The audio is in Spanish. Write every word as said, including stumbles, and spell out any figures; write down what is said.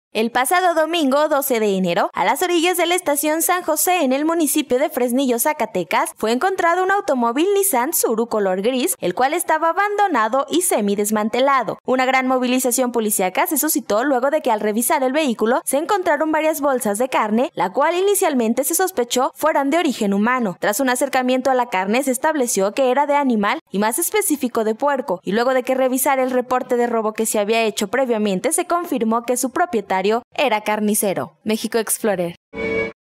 El pasado domingo doce de enero, a las orillas de la estación San José en el municipio de Fresnillo, Zacatecas, fue encontrado un automóvil Nissan Tsuru color gris, el cual estaba abandonado y semidesmantelado. Una gran movilización policíaca se suscitó luego de que al revisar el vehículo se encontraron varias bolsas de carne, la cual inicialmente se sospechó fueran de origen humano. Tras un acercamiento a la carne se estableció que era de animal y más específico de puerco, y luego de que revisara el reporte de robo que se había hecho previamente se confirmó que su propietario era carnicero. México Explorer.